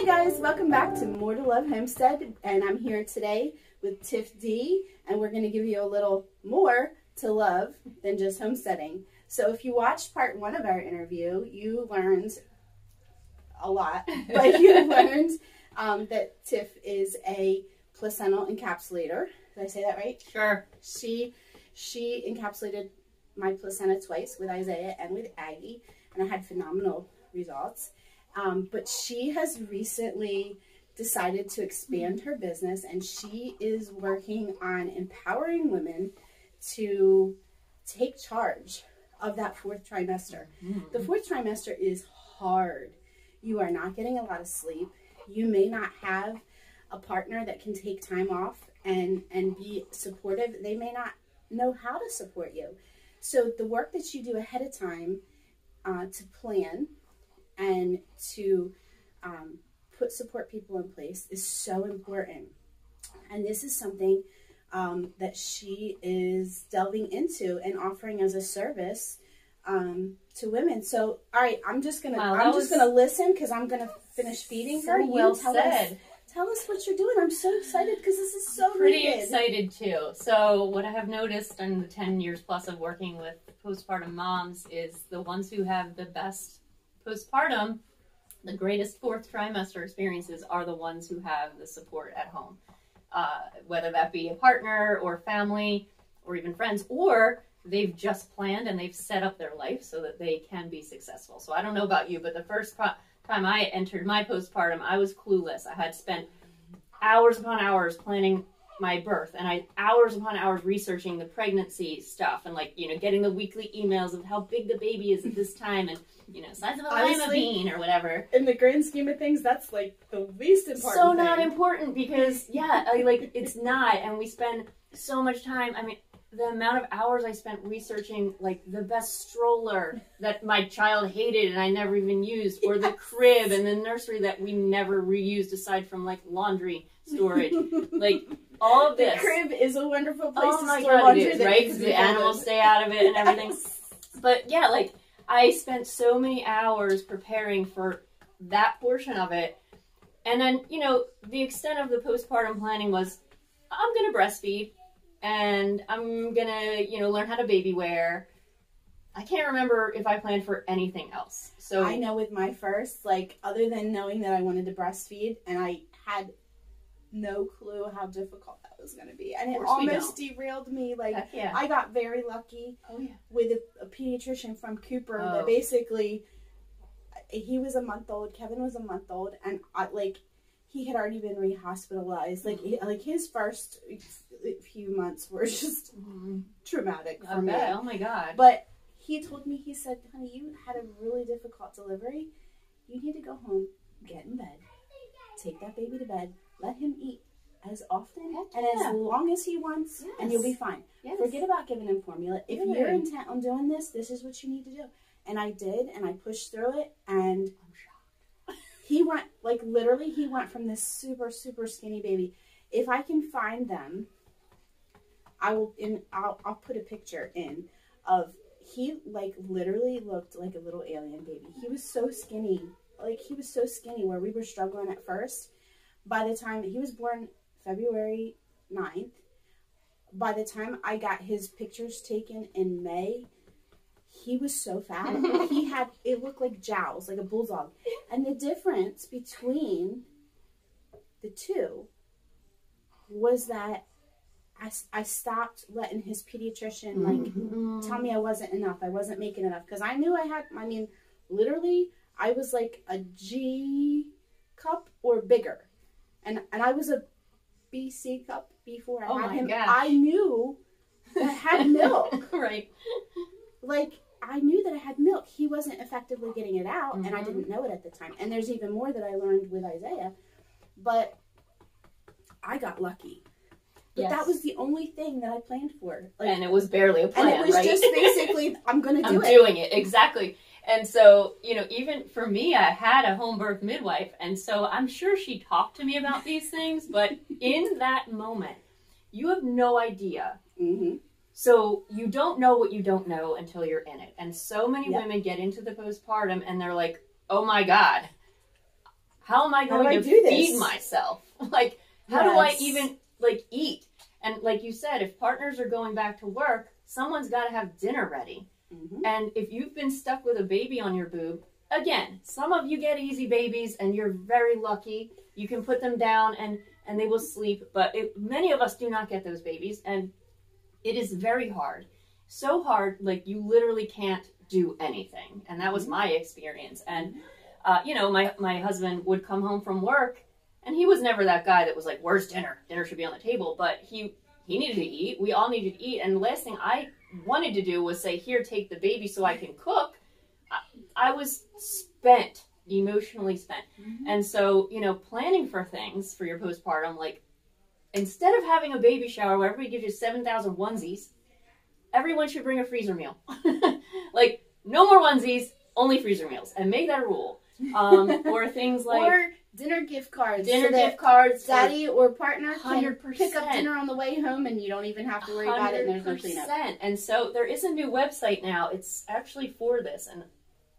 guys, welcome back to More to Love Homestead, and I'm here today with Tiff Dee, and we're going to give you a little more to love than just homesteading. So if you watched part 1 of our interview, you learned a lot, but you learned that Tiff is a placental encapsulator. Did I say that right? Sure. She encapsulated my placenta twice with Isaiah and with Aggie, and I had phenomenal results. But she has recently decided to expand her business, and she is working on empowering women to take charge of that 4th trimester. The 4th trimester is hard. You are not getting a lot of sleep. You may not have a partner that can take time off and be supportive. They may not know how to support you. So the work that you do ahead of time to plan and to put support people in place is so important. And this is something that she is delving into and offering as a service to women. So, all right, I'm just gonna listen because I'm gonna finish feeding her. Well said. Tell us what you're doing. I'm so excited because this is so pretty excited too. So what I have noticed in the 10 years plus of working with postpartum moms is the ones who have the best postpartum, the greatest 4th trimester experiences are the ones who have the support at home, whether that be a partner or family or even friends, or they've just planned and they've set up their life so that they can be successful. So I don't know about you, but the first time I entered my postpartum, I was clueless. I had spent hours upon hours planning my birth, and hours upon hours researching the pregnancy stuff, and getting the weekly emails of how big the baby is at this time, and size of a lima bean or whatever. In the grand scheme of things, that's like the least important so thing. Not important because it's not, and we spend so much time. I mean, the amount of hours I spent researching the best stroller that my child hated and I never even used, or the crib and the nursery that we never reused aside from laundry storage, all of this. The crib is a wonderful place to store God, laundry, it is, right? Because the animals stay out of it and everything. But yeah, I spent so many hours preparing for that portion of it. And then, the extent of the postpartum planning was, I'm going to breastfeed and I'm going to, learn how to baby wear. I can't remember if I planned for anything else. So I know with my first, other than knowing that I wanted to breastfeed, and I had no clue how difficult that was going to be. And it almost derailed me. Yeah. I got very lucky with a pediatrician from Cooper that basically, he was a month old, Kevin was a month old, and he had already been re-hospitalized. His first few months were just traumatic for me. Oh my God. But he told me, he said, honey, you had a really difficult delivery. You need to go home, get in bed, take that baby to bed, let him eat as often and as long as he wants, and you'll be fine. Yes. Forget about giving him formula. If you're intent on doing this, this is what you need to do. And I did, and I pushed through it, and I'm shocked. He went, literally, he went from this super, super skinny baby. If I can find them, I'll put a picture in of, he, literally looked like a little alien baby. He was so skinny. He was so skinny where we were struggling at first. By the time he was born February 9th, by the time I got his pictures taken in May, he was so fat. It looked like jowls, like a bulldog. And the difference between the two was that I stopped letting his pediatrician, tell me I wasn't enough. I wasn't making enough. Because I knew literally, I was like a G cup or bigger. And I was a BC cup before I had him. Gosh. I knew that I had milk. Right. I knew that I had milk. He wasn't effectively getting it out, and I didn't know it at the time. And there's even more that I learned with Isaiah. But I got lucky. But that was the only thing that I planned for. And it was barely a plan, and it was just basically, I'm going to do it. I'm doing it, exactly. And so, even for me, I had a home birth midwife, and so I'm sure she talked to me about these things, but in that moment, you have no idea. So you don't know what you don't know until you're in it. And so many women get into the postpartum, and they're like, oh my God, how am I going to feed myself? Like, how do I even, like, eat? And like you said, if partners are going back to work, someone's got to have dinner ready. And if you've been stuck with a baby on your boob, again, some of you get easy babies and you're very lucky. You can put them down and they will sleep. But many of us do not get those babies. And it is very hard. So hard, like you literally can't do anything. And that was my experience. And, you know, my husband would come home from work and he was never that guy that was like, where's dinner? Dinner should be on the table. But he needed to eat. We all needed to eat. And the last thing I wanted to do was say, here, take the baby so I can cook. I was spent, emotionally spent. And so, you know, planning for things for your postpartum, like instead of having a baby shower where everybody gives you 7,000 onesies, everyone should bring a freezer meal. Like, no more onesies, only freezer meals. And make that a rule. Or things like... Or dinner gift cards. Dinner gift cards. Daddy or partner can 100%. pick up dinner on the way home and you don't even have to worry about it and there's no cleanup. And so there is a new website now. It's actually for this. And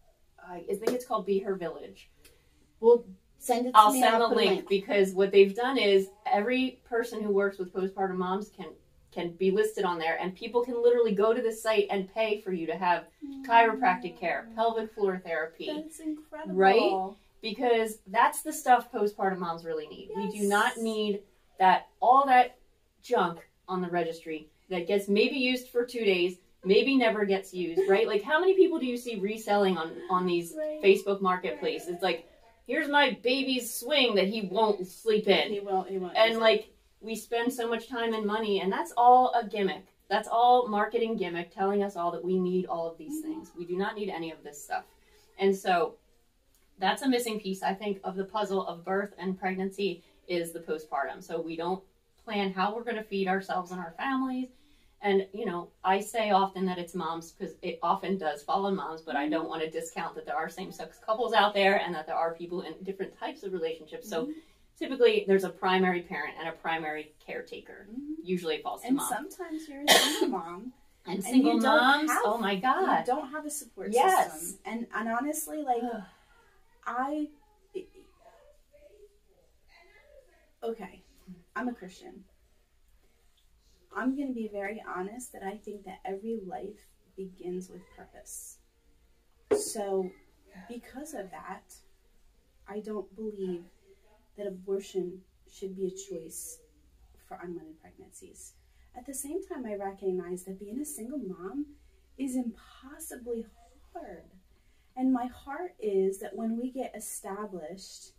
I think it's called Be Her Village. Well, send it to me. I'll send the link because what they've done is every person who works with postpartum moms can be listed on there, and people can literally go to this site and pay for you to have chiropractic care, pelvic floor therapy. That's incredible. Right? Because that's the stuff postpartum moms really need. Yes. We do not need all that junk on the registry that gets maybe used for 2 days, maybe never gets used, right? Like, how many people do you see reselling on these Facebook marketplaces? It's like, here's my baby's swing that he won't sleep in. He won't. And like, we spend so much time and money, and that's all a gimmick. That's all marketing gimmick telling us all that we need all of these things. We do not need any of this stuff. And so that's a missing piece, I think, of the puzzle of birth and pregnancy is the postpartum. So we don't plan how we're going to feed ourselves and our families. And, you know, I say often that it's moms because it often does fall on moms, but I don't want to discount that there are same-sex couples out there and that there are people in different types of relationships. So typically there's a primary parent and a primary caretaker. Usually it falls to mom. And sometimes you're a single mom. And single moms, oh my God. You don't have a support system. And honestly, like, okay, I'm a Christian. I'm going to be very honest that I think that every life begins with purpose. So because of that, I don't believe that abortion should be a choice for unwanted pregnancies. At the same time, I recognize that being a single mom is impossibly hard. And my heart is that when we get established,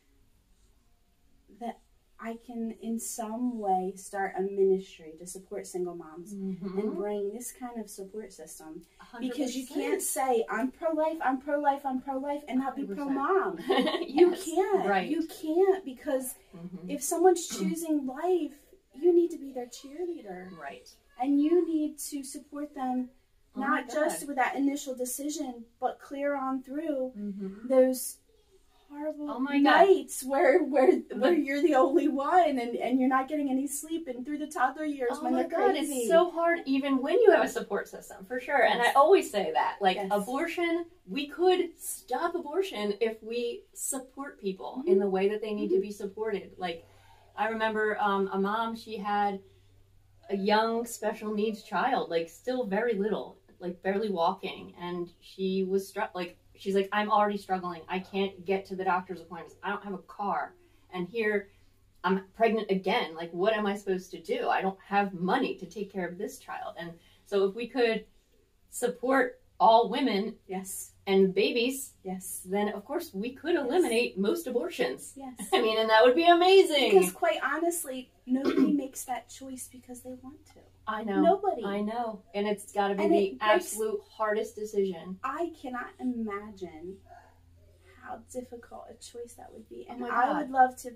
that I can in some way start a ministry to support single moms and bring this kind of support system. 100%. Because you can't say, I'm pro-life, I'm pro-life, I'm pro-life, and not be 100%. Pro-mom. You can't. Right. You can't, because if someone's choosing life, you need to be their cheerleader. Right. And you need to support them not just with that initial decision, but clear on through those horrible nights where you're the only one and you're not getting any sleep, and through the toddler years when they're crazy. It's so hard even when you have a support system, for sure. And I always say that, like, abortion, we could stop abortion if we support people in the way that they need to be supported. Like, I remember a mom, she had a young special needs child, like still very little, like barely walking, and she was she's like, I'm already struggling. I can't get to the doctor's appointments. I don't have a car. And here I'm pregnant again. Like, what am I supposed to do? I don't have money to take care of this child. And so if we could support all women and babies, then of course we could eliminate most abortions. I mean, and that would be amazing. Because quite honestly, nobody makes that choice because they want to. I know. Nobody. I know. And it's got to be the absolute hardest decision. I cannot imagine how difficult a choice that would be. And I would love to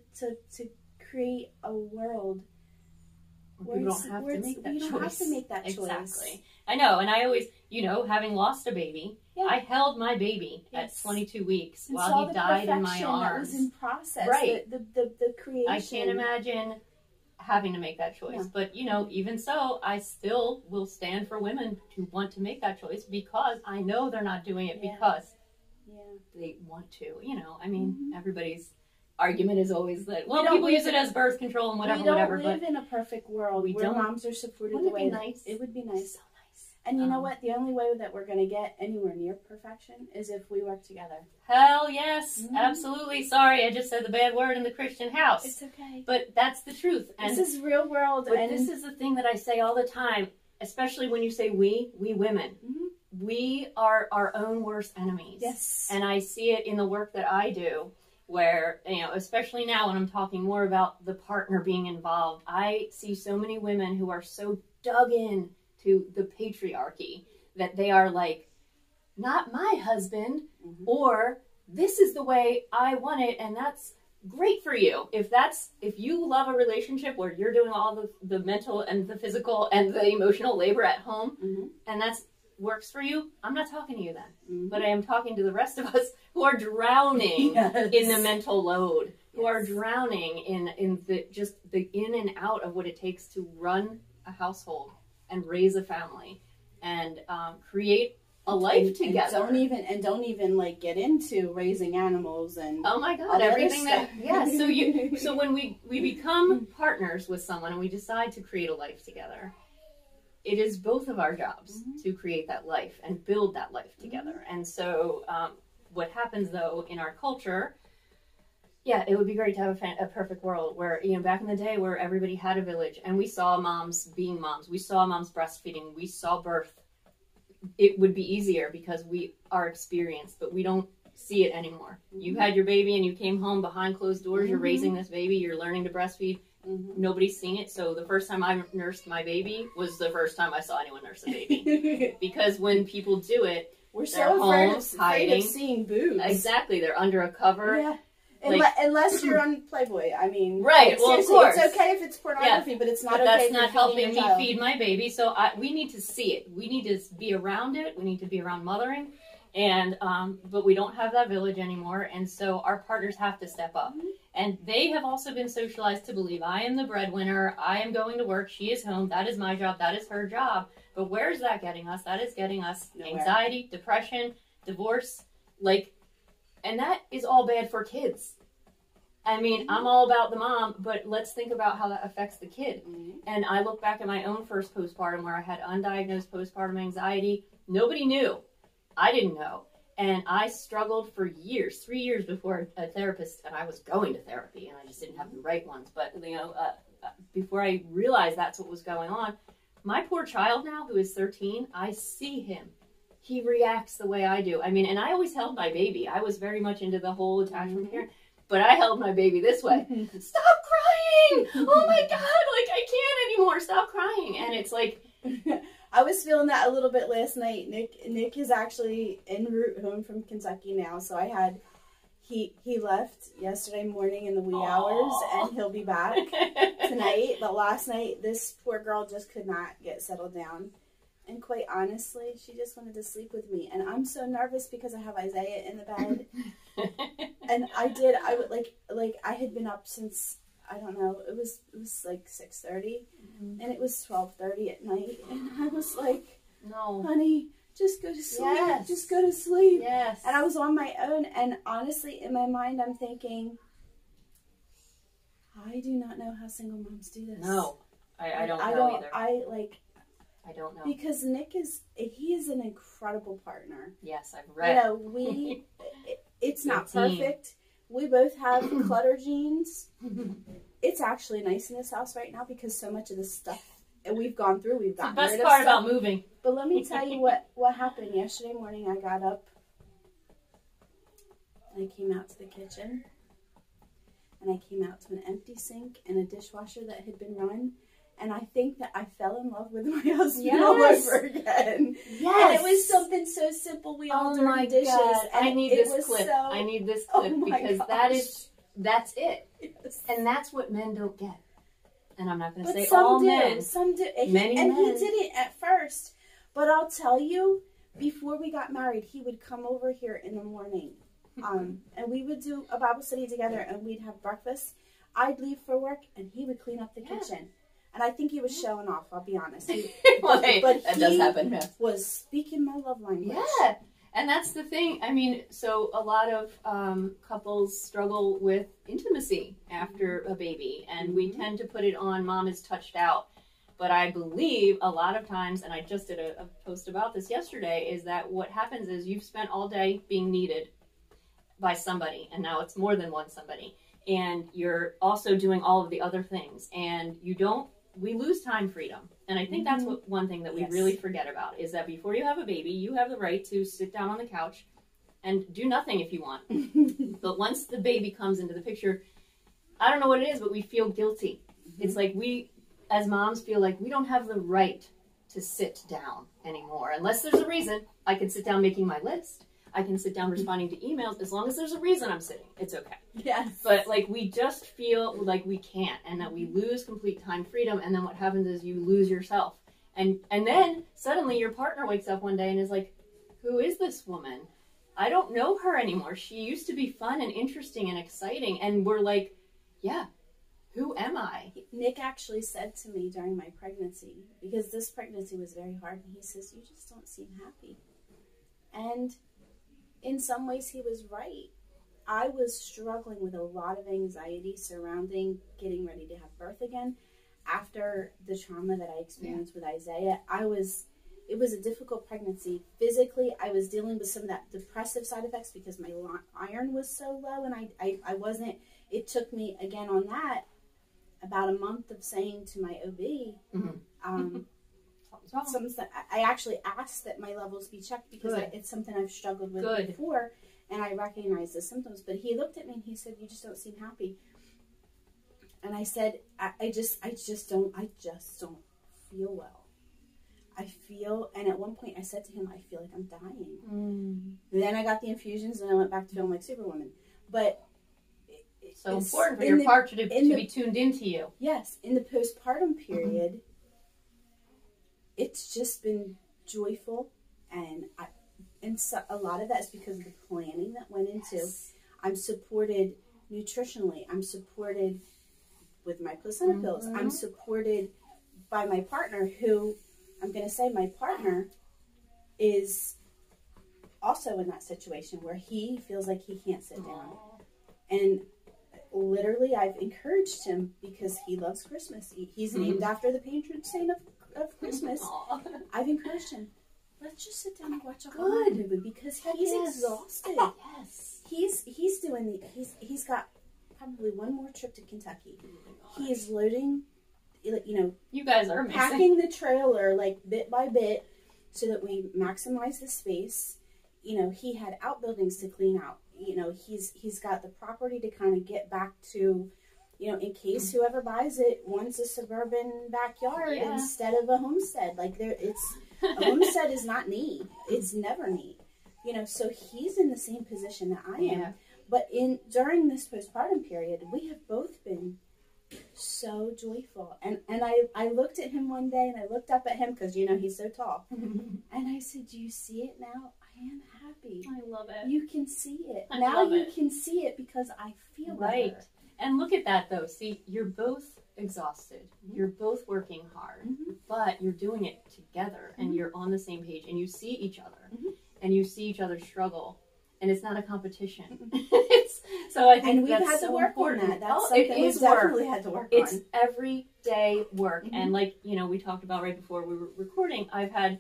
create a world where you don't have to make that choice. You don't have to make that choice. Exactly. I know. And I always, you know, having lost a baby, I held my baby at 22 weeks while he died in my arms. That was in process. Right. The creation. I can't imagine having to make that choice. But, you know, even so, I still will stand for women who want to make that choice because I know they're not doing it because they want to. You know, I mean, everybody's argument is always that, well, people use it as birth control and whatever, whatever. We don't live in a perfect world where moms are supported the way that it would be nice. So nice. And you know what? The only way that we're going to get anywhere near perfection is if we work together. Hell yes. Absolutely. Sorry, I just said the bad word in the Christian house. It's okay. But that's the truth. And this is real world. But this is the thing that I say all the time, especially when you say we women. We are our own worst enemies. Yes. And I see it in the work that I do, where, you know, especially now when I'm talking more about the partner being involved, I see so many women who are so dug in to the patriarchy that they are like, not my husband, or this is the way I want it, and that's great for you. If you love a relationship where you're doing all the mental and the physical and the emotional labor at home, and that's works for you, I'm not talking to you then. But I am talking to the rest of us who are drowning in the mental load, who are drowning in the in and out of what it takes to run a household and raise a family and create a life together. And don't even like get into raising animals and oh my god, everything that so when we become partners with someone and we decide to create a life together, it is both of our jobs to create that life and build that life together. And so what happens, though, in our culture, it would be great to have a perfect world where, you know, back in the day where everybody had a village and we saw moms being moms. We saw moms breastfeeding. We saw birth. It would be easier because we are experienced, but we don't see it anymore. You had your baby and you came home behind closed doors. You're raising this baby. You're learning to breastfeed. Nobody's seen it. So the first time I nursed my baby was the first time I saw anyone nurse a baby. Because when people do it, we're so afraid of seeing boobs. Exactly. They're under a cover. Yeah. Unless you're on Playboy. I mean, right. Well, of course. It's okay if it's pornography, but it's not okay. That's not helping me feed my baby. So we need to see it. We need to be around it. We need to be around mothering. And but we don't have that village anymore, and so our partners have to step up. And they have also been socialized to believe I am the breadwinner, I am going to work, she is home, that is my job, that is her job. But where is that getting us? That is getting us anxiety, depression, divorce, and that is all bad for kids. I mean, I'm all about the mom, but let's think about how that affects the kid. And I look back at my own first postpartum where I had undiagnosed postpartum anxiety. Nobody knew. I didn't know. And I struggled for years, 3 years before a therapist, and I was going to therapy, and I just didn't have the right ones. But, you know, before I realized that's what was going on, my poor child now, who is 13, I see him. He reacts the way I do. I mean, and I always held my baby. I was very much into the whole attachment parent, but I held my baby this way. Stop crying! Oh my God, I can't anymore. Stop crying. And it's like... I was feeling that a little bit last night. Nick is actually en route home from Kentucky now, so he left yesterday morning in the wee hours, and he'll be back tonight. But last night, this poor girl just could not get settled down, and quite honestly, she just wanted to sleep with me. And I'm so nervous because I have Isaiah in the bed, and I had been up since, I don't know, it was like 6:30, and it was 12:30 at night, and I was like, no, honey, just go to sleep. Yes. Just go to sleep. Yes. And I was on my own, and honestly, in my mind, I'm thinking, I do not know how single moms do this. No, I don't know either. I don't know. Because Nick is an incredible partner. Yes, I've read. You know, it's not perfect. We both have clutter genes. It's actually nice in this house right now because so much of the stuff we've gone through, we've gotten rid of. The best part about moving. But let me tell you what happened yesterday morning. I got up and I came out to the kitchen, and I came out to an empty sink and a dishwasher that had been run. And I think that I fell in love with my husband all over again. Yes. And it was something so simple. We all dirty dishes. God. And I need this clip. I need this clip because that's it. Yes. And that's what men don't get. And I'm not going to say all men. Some do. Many men. He didn't at first. But I'll tell you, before we got married, he would come over here in the morning. And we would do a Bible study together, and we'd have breakfast. I'd leave for work, and he would clean up the kitchen. And I think he was showing off, I'll be honest. That does happen. Yeah. Was speaking my love language. Yeah. And that's the thing. I mean, so a lot of couples struggle with intimacy after a baby, and we tend to put it on mom is touched out. But I believe a lot of times, and I just did a post about this yesterday, is that what happens is you've spent all day being needed by somebody, and now it's more than one somebody. And you're also doing all of the other things, and we lose time freedom. And I think that's one thing that we really forget about, is that before you have a baby, you have the right to sit down on the couch and do nothing if you want. But once the baby comes into the picture, I don't know what it is, but we feel guilty. It's like we, as moms, feel like we don't have the right to sit down anymore. Unless there's a reason. I can sit down making my list. I can sit down responding to emails. As long as there's a reason I'm sitting, it's okay. Yes. But like, we just feel like we can't, and that we lose complete time freedom. And then what happens is you lose yourself. And then suddenly your partner wakes up one day and is like, who is this woman? I don't know her anymore. She used to be fun and interesting and exciting. And we're like, yeah, who am I? Nick actually said to me during my pregnancy, because this pregnancy was very hard, and he says, you just don't seem happy. And in some ways he was right. I was struggling with a lot of anxiety surrounding getting ready to have birth again. After the trauma that I experienced with Isaiah, it was a difficult pregnancy. Physically, I was dealing with some of that depressive side effects because my iron was so low, and I wasn't, it took me, again, on that, about a month of saying to my OB, I actually asked that my levels be checked because it's something I've struggled with before, and I recognized the symptoms. But he looked at me and he said, "You just don't seem happy." And I said, "I just don't feel well. I feel," and at one point I said to him, "I feel like I'm dying." Then I got the infusions and I went back to feeling like Superwoman. But it's so important for your partner to be tuned into you. Yes, in the postpartum period, it's just been joyful, and so a lot of that is because of the planning that went into. I'm supported nutritionally. I'm supported with my placenta pills. I'm supported by my partner, who, I'm going to say, my partner is also in that situation where he feels like he can't sit down. And literally, I've encouraged him, because he loves Christmas. He's named after the patron saint of Christmas. I've encouraged him, let's just sit down and watch a horror movie, because he's exhausted. He's doing he's got probably one more trip to Kentucky. He is loading, you guys are amazing. Packing the trailer like bit by bit so that we maximize the space. He had outbuildings to clean out. He's got the property to kind of get back to, in case whoever buys it wants a suburban backyard instead of a homestead. Like, a homestead is not neat. It's never neat. So he's in the same position that I am. But during this postpartum period, we have both been so joyful. And I looked at him one day, and I looked up at him, because he's so tall. And I said, "Do you see it now? I am happy." I love it. You can see it. Now you can see it, because I feel right. better. And look at that, though. See, you're both exhausted. You're both working hard, but you're doing it together, and you're on the same page, and you see each other, and you see each other struggle. And it's not a competition. So I think that's had to so work important. on that. That's something we've definitely had to work on. It's everyday work. And like, we talked about right before we were recording,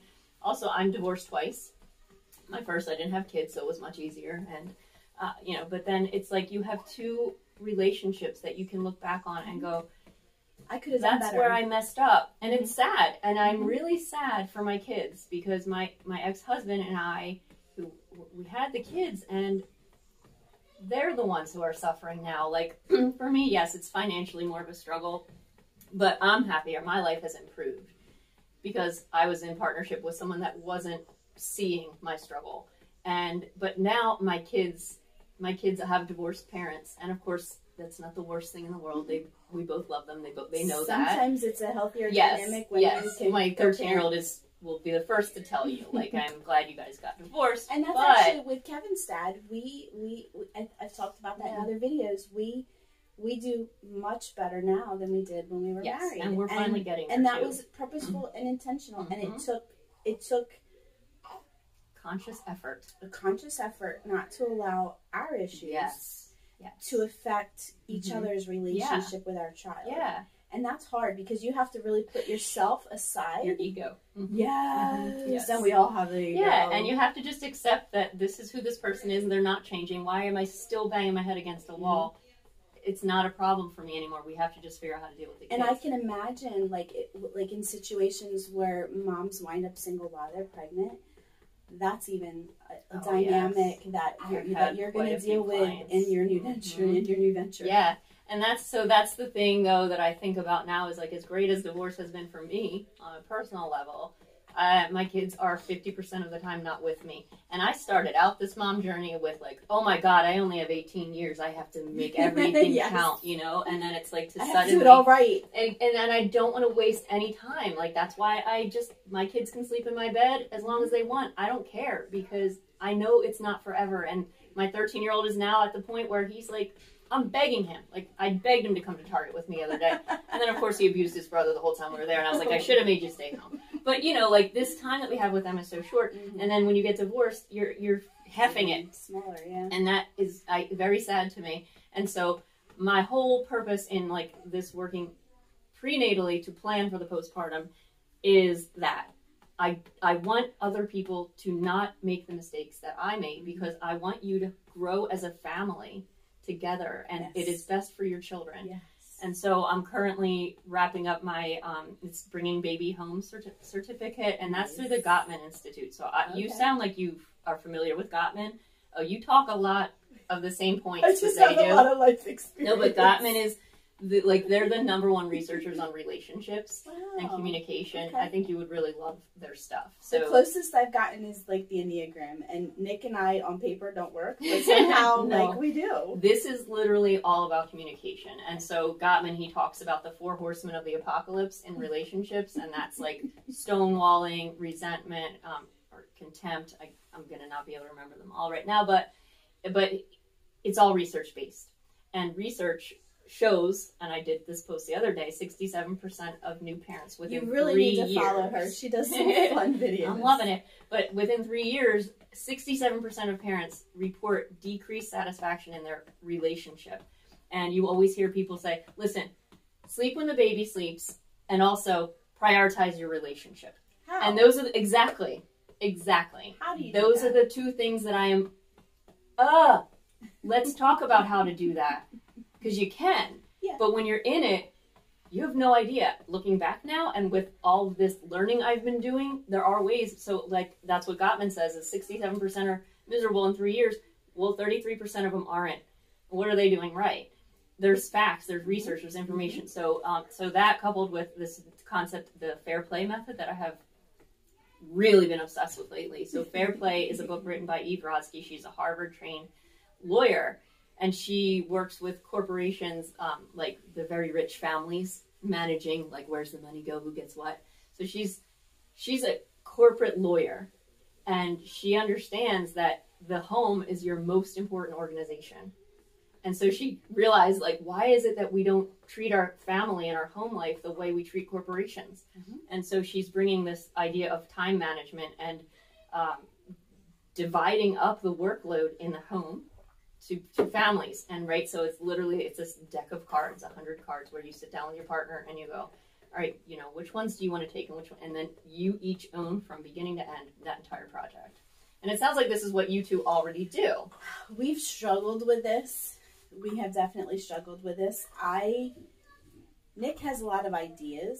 I'm divorced twice. My first, I didn't have kids, so it was much easier. And, but then it's like you have two relationships that you can look back on and go, I could have done better. That's where I messed up. And it's sad. And I'm really sad for my kids, because my ex-husband and I, we had the kids, and they're the ones who are suffering now. Like, for me, yes, it's financially more of a struggle, but I'm happier. My life has improved because I was in partnership with someone that wasn't seeing my struggle. But now my kids have divorced parents, and of course that's not the worst thing in the world. We both love them. They know that. Sometimes it's a healthier dynamic when you can. My 13-year-old will be the first to tell you, like, I'm glad you guys got divorced. And that's actually with Kevin's dad. I've talked about that in other videos. We do much better now than we did when we were married. And we're finally getting there, and that was purposeful and intentional. And it took conscious effort. A conscious effort not to allow our issues to affect each other's relationship with our child. Yeah. And that's hard because you have to really put yourself aside. Your ego. Yes. And we all have the ego. Yeah, and you have to just accept that this is who this person is and they're not changing. Why am I still banging my head against a wall? It's not a problem for me anymore. We have to just figure out how to deal with it. And I can imagine, like in situations where moms wind up single while they're pregnant, that's even a dynamic that you're going to deal with in your new venture. Yeah, and that's the thing though that I think about now is like, as great as divorce has been for me on a personal level, my kids are 50% of the time not with me. And I started out this mom journey with like, oh my God, I only have 18 years. I have to make everything count, you know? And then it's like I have to do it all right. And I don't want to waste any time. Like, that's why my kids can sleep in my bed as long as they want. I don't care because I know it's not forever. And my 13-year-old is now at the point where he's like, I'm begging him. Like, I begged him to come to Target with me the other day. And then, of course, he abused his brother the whole time we were there. And I was like, I should have made you stay home. But, you know, like, this time that we have with them is so short. And then when you get divorced, you're heffing it. Smaller, yeah. And that is very sad to me. And so my whole purpose in, like, this working prenatally to plan for the postpartum is that I want other people to not make the mistakes that I made, because I want you to grow as a family together, and it is best for your children. Yes. And so I'm currently wrapping up my it's Bringing Baby Home certificate, and that's through the Gottman Institute. So you sound like you are familiar with Gottman. Oh, you talk a lot of the same points I as just they have do. a lot of life experience. No, but Gottman is they're the #1 researchers on relationships and communication. Okay. I think you would really love their stuff. So the closest I've gotten is like the Enneagram, and Nick and I on paper don't work, but somehow like we do. This is literally all about communication. And so Gottman, he talks about the 4 horsemen of the apocalypse in relationships, and that's like stonewalling, resentment, or contempt. I'm gonna not be able to remember them all right now, but it's all research based, and research shows, and I did this post the other day, 67% of new parents within 3 years. You really need to follow her. She does some fun videos. I'm loving it. But within 3 years, 67% of parents report decreased satisfaction in their relationship. And you always hear people say, listen, sleep when the baby sleeps, and also prioritize your relationship. How? And those are exactly. How do you Those do that? are the 2 things that I am, let's talk about how to do that. Because you can, but when you're in it, you have no idea. Looking back now, and with all of this learning I've been doing, there are ways. So, like, that's what Gottman says, is 67% are miserable in 3 years. Well, 33% of them aren't. What are they doing right? There's facts, there's research, there's information. So, so that coupled with this concept, the fair play method, that I have really been obsessed with lately. So, Fair Play is a book written by Eve Rodsky. She's a Harvard-trained lawyer. And she works with corporations, like the very rich families, managing, like, where's the money go, who gets what. So she's a corporate lawyer, and she understands that the home is your most important organization. And so she realized, like, why is it that we don't treat our family and our home life the way we treat corporations? And so she's bringing this idea of time management and dividing up the workload in the home to families. And so it's this deck of cards, 100 cards, where you sit down with your partner and you go, all right, you know, which ones do you want to take and which one? And then you each own from beginning to end that entire project. And it sounds like this is what you two already do. We've struggled with this. We have definitely struggled with this. Nick has a lot of ideas.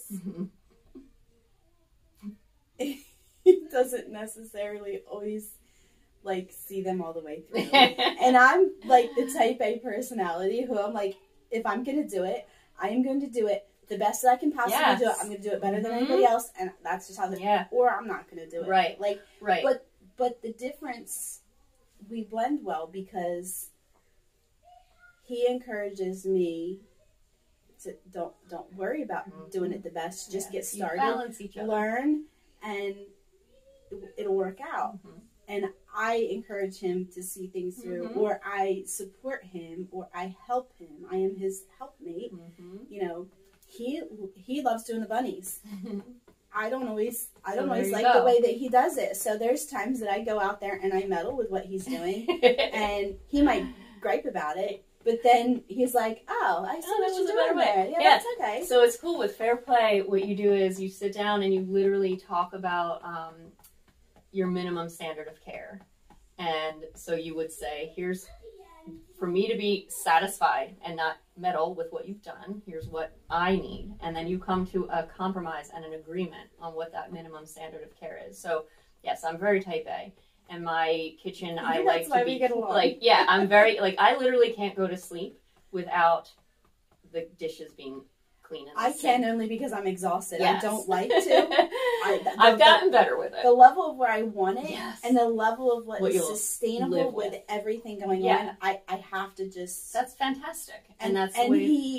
He doesn't necessarily always like see them all the way through. And I'm like the type A personality who I'm like, if I'm going to do it, I am going to do it the best that I can possibly do it. I'm going to do it better than anybody else. And that's just how or I'm not going to do it. Right. Like, but the difference, we blend well because he encourages me to don't worry about doing it the best. Just get started, balance each other, learn, and it'll work out. And I encourage him to see things through, or I support him, or I help him. I am his helpmate. You know, he loves doing the bunnies. I don't always there you like go. the way that he does it. So there's times that I go out there and I meddle with what he's doing, and he might gripe about it, but then he's like, "Oh, I see what you're doing there. Yeah, that's okay." So it's cool with Fair Play. What you do is you sit down and you literally talk about your minimum standard of care, and so you would say, "Here's for me to be satisfied and not meddle with what you've done. Here's what I need," and then you come to a compromise and an agreement on what that minimum standard of care is. So yes, I'm very type A. In my kitchen, I like to be like, yeah, I'm very like, I literally can't go to sleep without the dishes being clean. I can only because I'm exhausted. Yes. I don't like to. I've gotten better with it. The level of where I want it, yes. and the level of what is sustainable with everything going on, I have to just. That's fantastic, and that's and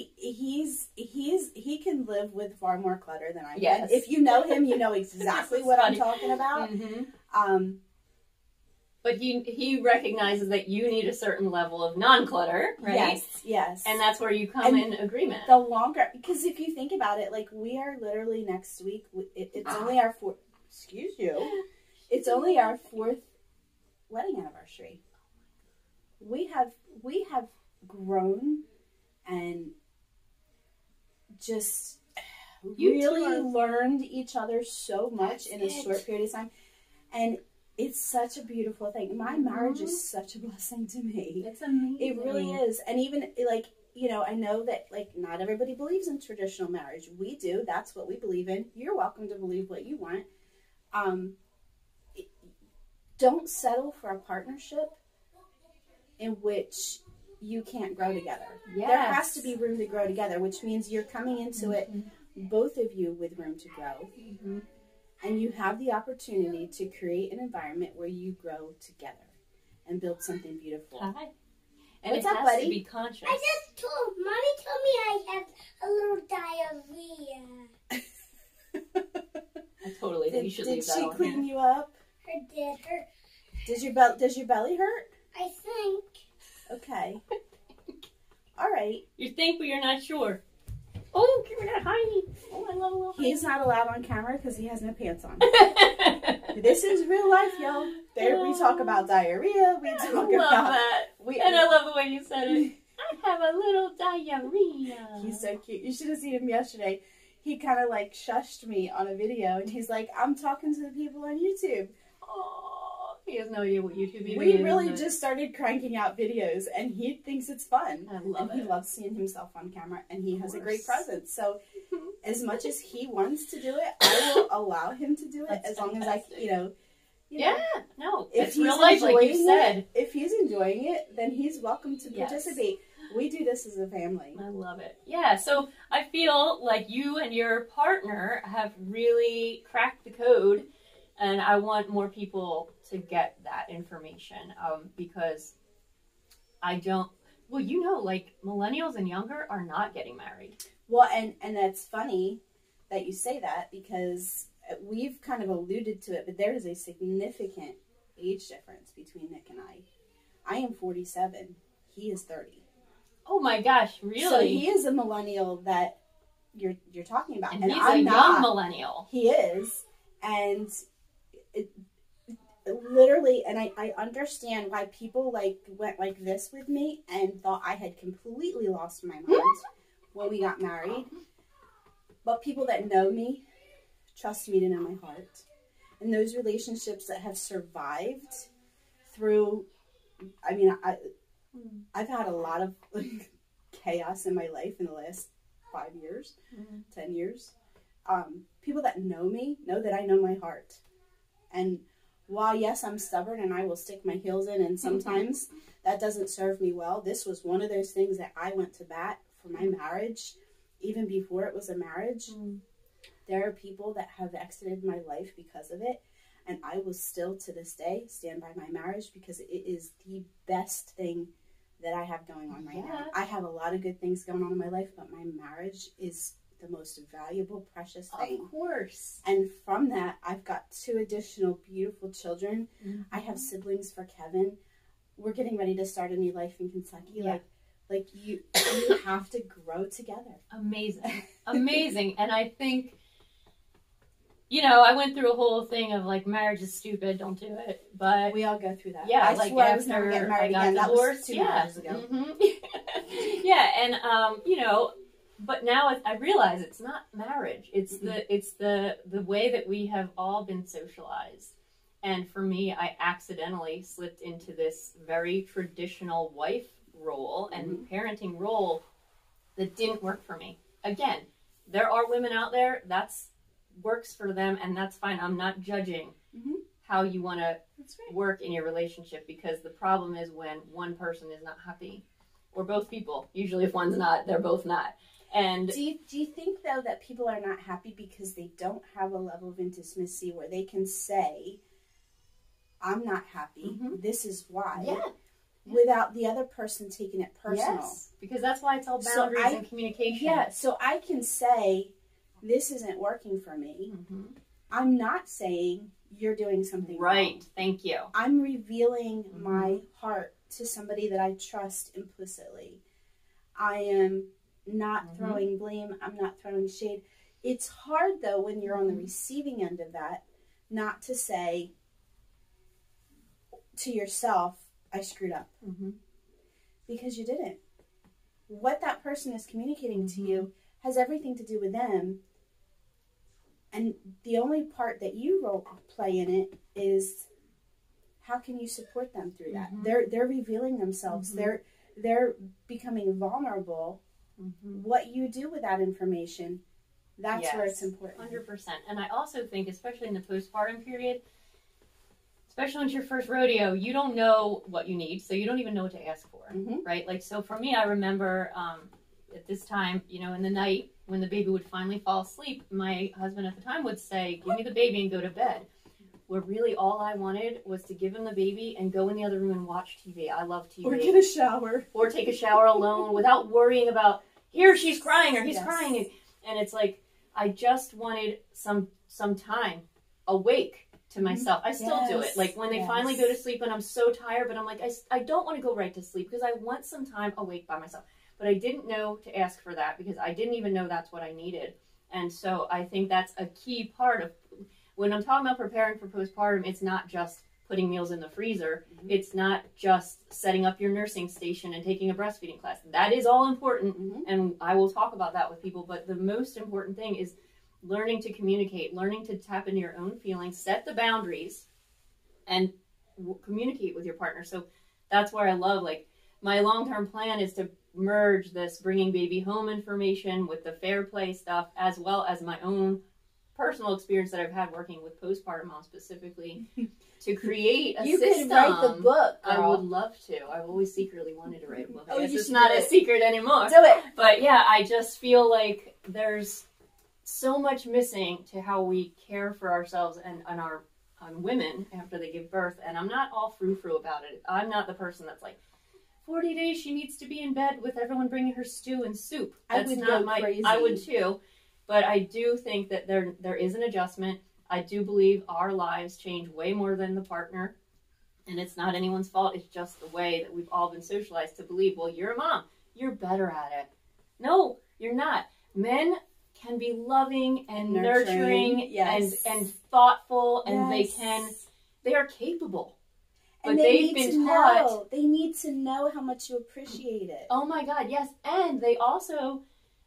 he can live with far more clutter than I can. If you know him, you know exactly what I'm talking about. Mm-hmm. But he recognizes that you need a certain level of non-clutter, right? Yes, yes. And that's where you come in agreement. The longer, because if you think about it, like we are literally next week, it's only our fourth, excuse you, it's only our 4th wedding anniversary. We have grown and just really learned each other so much in a short period of time. And it's such a beautiful thing. My marriage is such a blessing to me. It's amazing. It really is. And even, like, you know, I know that, like, not everybody believes in traditional marriage. We do. That's what we believe in. You're welcome to believe what you want. Don't settle for a partnership in which you can't grow together. Yes. There has to be room to grow together, which means you're coming into it, both of you, with room to grow. Mm-hmm. And you have the opportunity to create an environment where you grow together and build something beautiful. Hi. And what's it up, has buddy? To be conscious. Mommy told me I have a little diarrhea. I totally think you should leave that on. Did she clean you up? Her did her. Does your belly hurt? I think. Okay. All right. You think, but you're not sure. Oh, give me that hiney. Oh, I love a little hiney. He's not allowed on camera because he has no pants on. This is real life, y'all. There we talk about diarrhea. We talk about that. And I love the way you said it. I have a little diarrhea. He's so cute. You should have seen him yesterday. He kind of like shushed me on a video, and he's like, "I'm talking to the people on YouTube." Oh, he has no idea what YouTube even is. We really just started cranking out videos, and he thinks it's fun. I love it. He loves seeing himself on camera, and he has a great presence. So, as much as he wants to do it, I will allow him to do it as long as I, it's real life, like you said. If he's enjoying it, then he's welcome to participate. We do this as a family. I love it. Yeah, so I feel like you and your partner have really cracked the code, and I want more people to get that information because like millennials and younger are not getting married. Well, and that's funny that you say that because we've kind of alluded to it, but there is a significant age difference between Nick and I. I am 47. He is 30. Oh my gosh, really? So he is a millennial that you're talking about. And he's a young millennial. He is. And it literally, and I understand why people went like this with me and thought I had completely lost my mind when we got married. But people that know me trust me to know my heart. And those relationships that have survived through, I've had a lot of chaos in my life in the last 5 years, 10 years. People that know me know that I know my heart. And while, yes, I'm stubborn and I will stick my heels in, and sometimes that doesn't serve me well, this was one of those things that I went to bat for my marriage, even before it was a marriage. There are people that have exited my life because of it, and I will still, to this day, stand by my marriage because it is the best thing that I have going on right now. I have a lot of good things going on in my life, but my marriage is the most valuable, precious thing. Of course. And from that, I've got 2 additional beautiful children. I have siblings for Kevin. We're getting ready to start a new life in Kentucky. Like you have to grow together. Amazing. Amazing. And I think you know, I went through a whole thing of like, marriage is stupid, don't do it. But we all go through that. yeah, I like swore after I was never getting married I again. got That was divorced, 2 yeah. marriages ago. Yeah, and you know, but now I realize it's not marriage. It's the way that we have all been socialized. And for me, I accidentally slipped into this very traditional wife role and parenting role that didn't work for me. Again, there are women out there that's works for them, and that's fine. I'm not judging how you want to work in your relationship, because the problem is when one person is not happy, or both people. Usually, if one's not, they're both not. And do you think though that people are not happy because they don't have a level of intimacy where they can say, "I'm not happy. This is why." Yeah. Without the other person taking it personal. Yes, because that's why it's all boundaries and communication. Yeah, so I can say, "This isn't working for me." I'm not saying you're doing something wrong. Thank you. I'm revealing my heart to somebody that I trust implicitly. I am not throwing blame. I'm not throwing shade. It's hard, though, when you're on the receiving end of that, not to say to yourself, "I screwed up." Because you didn't. What that person is communicating to you has everything to do with them. And the only part that you play in it is, how can you support them through that? They're revealing themselves. They're becoming vulnerable. What you do with that information, that's where it's important. 100%. And I also think, especially in the postpartum period, especially when it's your first rodeo, you don't know what you need, so you don't even know what to ask for, right? Like, so for me, I remember at this time, you know, in the night when the baby would finally fall asleep, my husband at the time would say, "Give me the baby and go to bed." Where really all I wanted was to give him the baby and go in the other room and watch TV. I love TV. Or get a shower. Or take a shower alone without worrying about, here she's crying or he's crying. And it's like, I just wanted some time awake to myself. I still do it. Like when they finally go to sleep and I'm so tired, but I'm like, I don't want to go right to sleep because I want some time awake by myself. But I didn't know to ask for that because I didn't even know that's what I needed. And so I think that's a key part of, when I'm talking about preparing for postpartum, it's not just putting meals in the freezer. It's not just setting up your nursing station and taking a breastfeeding class. That is all important, and I will talk about that with people. But the most important thing is learning to communicate, learning to tap into your own feelings, set the boundaries, and communicate with your partner. So that's where I love, like, my long-term plan is to merge this bringing baby home information with the fair play stuff, as well as my own personal experience that I've had working with postpartum moms specifically, to create a system. You could write the book, girl. I would love to. I've always secretly wanted to write a book. I guess you it's not a secret anymore. Do it. But yeah, I just feel like there's so much missing to how we care for ourselves and our women after they give birth. And I'm not all frou-frou about it. I'm not the person that's like, 40 days she needs to be in bed with everyone bringing her stew and soup. That's not my crazy. I would too. But I do think that there is an adjustment. I do believe our lives change way more than the partner. And it's not anyone's fault. It's just the way that we've all been socialized to believe, well, you're a mom. You're better at it. No, you're not. Men can be loving and nurturing and thoughtful, and they are capable. And but they've been taught. They need to know how much you appreciate it. Oh my God, yes. And they also,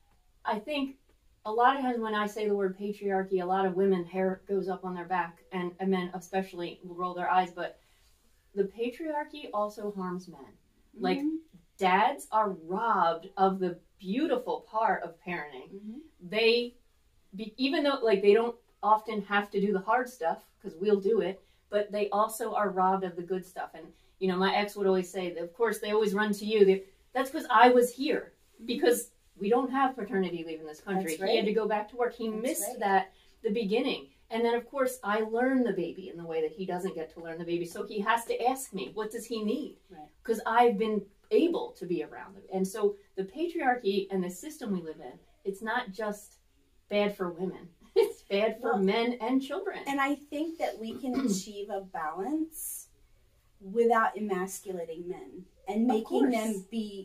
I think, a lot of times when I say the word patriarchy, a lot of women, hair goes up on their back, and men especially will roll their eyes, but the patriarchy also harms men. Like, dads are robbed of the beautiful part of parenting. They, even though, like, they don't often have to do the hard stuff, because we'll do it, but they also are robbed of the good stuff. And, you know, my ex would always say, that, of course, they always run to you. That's because I was here, because we don't have paternity leave in this country. He had to go back to work. He missed that, the beginning. And then, of course, I learn the baby in the way that he doesn't get to learn the baby. So he has to ask me, what does he need? Because I've been able to be around him. And so the patriarchy and the system we live in, it's not just bad for women. It's bad for men and children. And I think that we can achieve a balance without emasculating men and making them be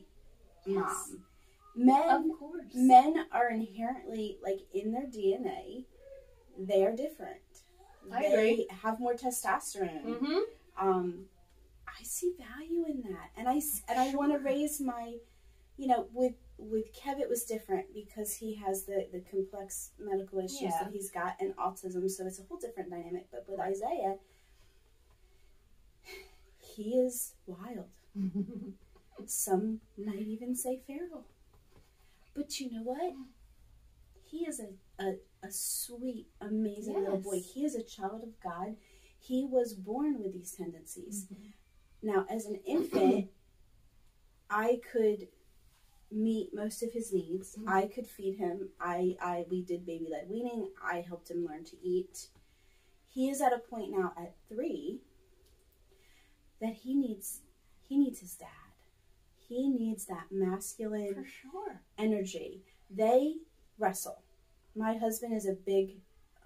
mom. Men are inherently, like, in their DNA, they are different. I agree. They have more testosterone. Mm-hmm. I see value in that, and I want to raise my, with Kev it was different because he has the complex medical issues that he's got and autism, so it's a whole different dynamic. But with Isaiah, he is wild. Some might even say feral. But you know what? He is a sweet, amazing little boy. He is a child of God. He was born with these tendencies. Now, as an infant, I could meet most of his needs. I could feed him. We did baby-led weaning. I helped him learn to eat. He is at a point now at 3 that he needs his dad. He needs that masculine energy. They wrestle. My husband is a big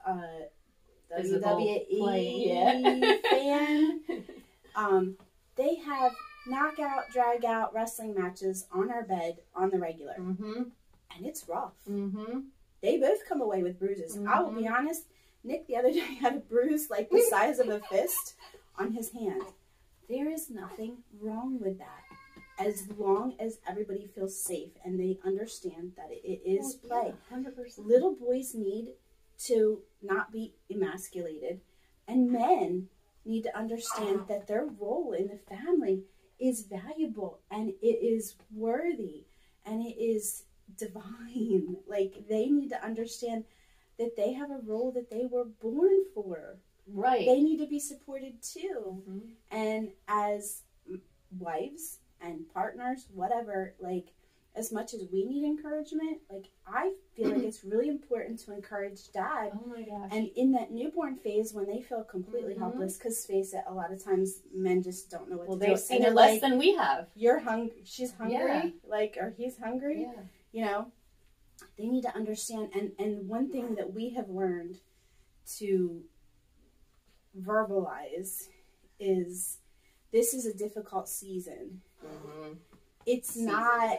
WWE fan. They have knockout, drag out wrestling matches on our bed on the regular. And it's rough. They both come away with bruises. I will be honest, Nick the other day had a bruise like the size of a fist on his hand. There is nothing wrong with that. As long as everybody feels safe and they understand that it is play. 100%. Little boys need to not be emasculated, and men need to understand that their role in the family is valuable and it is worthy and it is divine. Like, they need to understand that they have a role that they were born for. Right. They need to be supported too. And as wives and partners, whatever, like, as much as we need encouragement, like, I feel like it's really important to encourage dad. Oh my gosh. And in that newborn phase, when they feel completely helpless, because face it, a lot of times men just don't know what to do. They've seen it less than we have. You're hungry, she's hungry, like, or he's hungry, you know, they need to understand. And one thing that we have learned to verbalize is this is a difficult season. It's not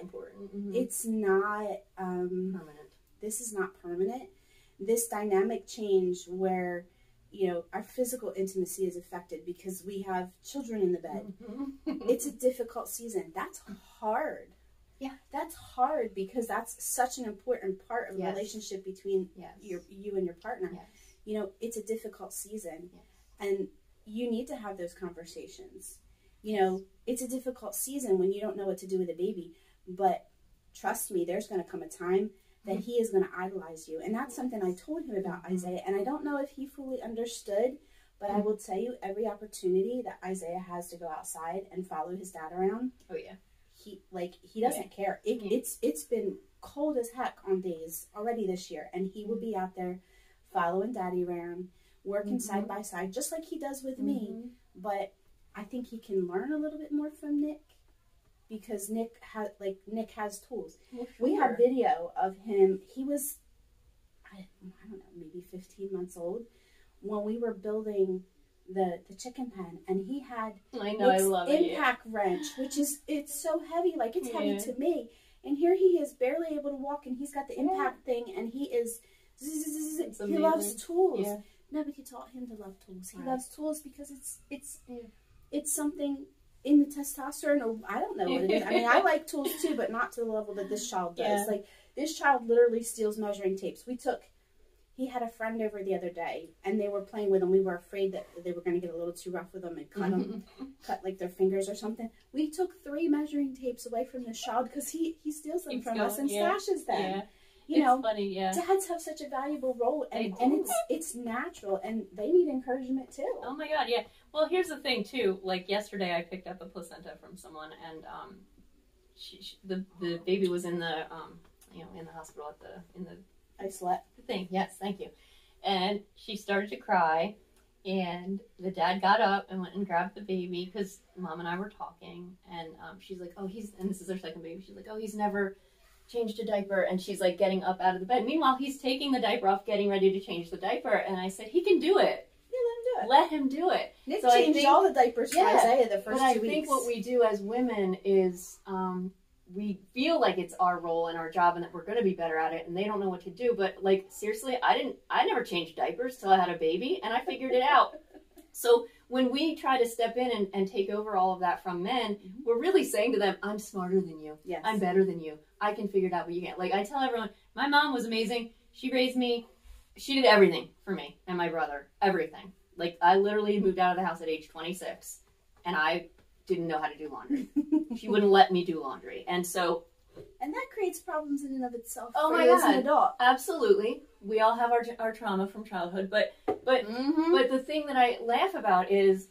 permanent. This is not permanent. This dynamic change where, you know, our physical intimacy is affected because we have children in the bed. It's a difficult season. That's hard. Yeah, that's hard because that's such an important part of the relationship between you and your partner. You know, it's a difficult season, and you need to have those conversations. You know, it's a difficult season when you don't know what to do with a baby, but trust me, there's going to come a time that he is going to idolize you. And that's something I told him about Isaiah, and I don't know if he fully understood, but I will tell you, every opportunity that Isaiah has to go outside and follow his dad around, he doesn't care. It's been cold as heck on days already this year, and he will be out there following daddy around, working side by side, just like he does with me. But I think he can learn a little bit more from Nick because Nick has tools. We have video of him. He was, I don't know, maybe 15 months old when we were building the chicken pen, and he had impact wrench, which is, it's so heavy, like it's heavy to me. And here he is barely able to walk, and he's got the impact thing, and he is, he loves tools. Nobody taught him to love tools. He loves tools because it's something in the testosterone, or I don't know what it is. I mean, I like tools too, but not to the level that this child does. Like, this child literally steals measuring tapes. He had a friend over the other day, and they were playing with him. We were afraid that they were going to get a little too rough with them and cut like their fingers or something. We took 3 measuring tapes away from this child because he steals them from us and stashes them. You know, funny, dads have such a valuable role, and it's natural, and they need encouragement too. Oh my God, yeah. Well, here's the thing too. Like, yesterday, I picked up a placenta from someone, and the baby was in the in the hospital I slept. The thing. Yes, thank you. And she started to cry, and the dad got up and went and grabbed the baby because Mom and I were talking, and she's like, "Oh, and this is her second baby." She's like, "Oh, he's never changed a diaper," and she's like getting up out of the bed. Meanwhile, he's taking the diaper off, getting ready to change the diaper, and I said, "He can do it. Yeah, let him do it." Nick changed all the diapers for Isaiah the first 2 weeks. But I think what we do as women is we feel like it's our role and our job and that we're going to be better at it, and they don't know what to do. But like, seriously, I never changed diapers till I had a baby, and I figured it out. So when we try to step in and take over all of that from men, we're really saying to them, I'm smarter than you. Yes. I'm better than you. I can figure it out, but you can't. Like, I tell everyone, my mom was amazing. She raised me. She did everything for me and my brother. Everything. Like, I literally moved out of the house at age 26, and I didn't know how to do laundry. She wouldn't let me do laundry. And so... And that creates problems in and of itself oh for my you as God. an adult. Absolutely. We all have our trauma from childhood. But the thing that I laugh about is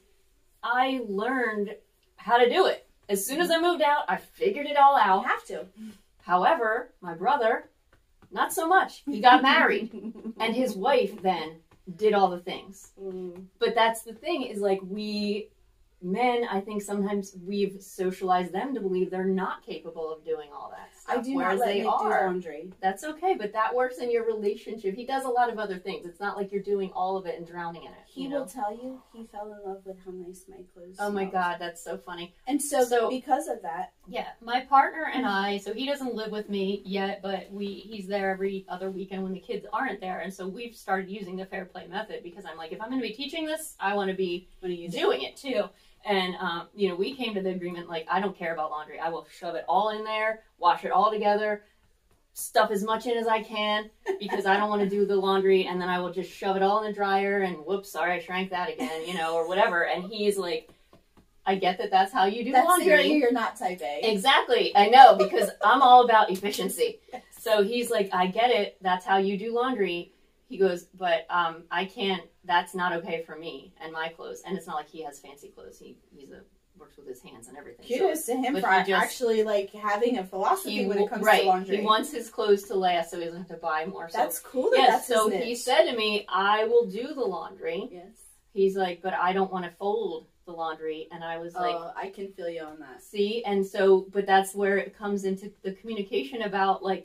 I learned how to do it. As soon as I moved out, I figured it all out. You have to. However, my brother, not so much. He got married. And his wife then did all the things. But that's the thing, is like, men, I think sometimes we've socialized them to believe they're not capable of doing all that stuff. I do not let Nick do laundry. That's okay, but that works in your relationship. He does a lot of other things. It's not like you're doing all of it and drowning in it. He will tell you he fell in love with how nice my clothes Oh my smelled. God, that's so funny. And so because of that... Yeah, my partner and I, so he doesn't live with me yet, but he's there every other weekend when the kids aren't there. And so we've started using the fair play method, because I'm like, if I'm going to be teaching this, I want to be doing it too. And, we came to the agreement, like, I don't care about laundry. I will shove it all in there, wash it all together, stuff as much in as I can, because I don't want to do the laundry, and then I will just shove it all in the dryer, and whoops, sorry, I shrank that again, or whatever. And he's like, I get that that's how you do laundry. You're not type A. Exactly. I know, because I'm all about efficiency. So he's like, I get it. That's how you do laundry. He goes, but I can't, that's not okay for me and my clothes. And it's not like he has fancy clothes. He works with his hands and everything. Kudos to him for actually like having a philosophy when it comes to laundry. He wants his clothes to last so he doesn't have to buy more. That's cool. So he said to me, I will do the laundry. Yes. He's like, but I don't want to fold the laundry. And I was like, I can feel you on that. See? And so, but that's where it comes into the communication about, like,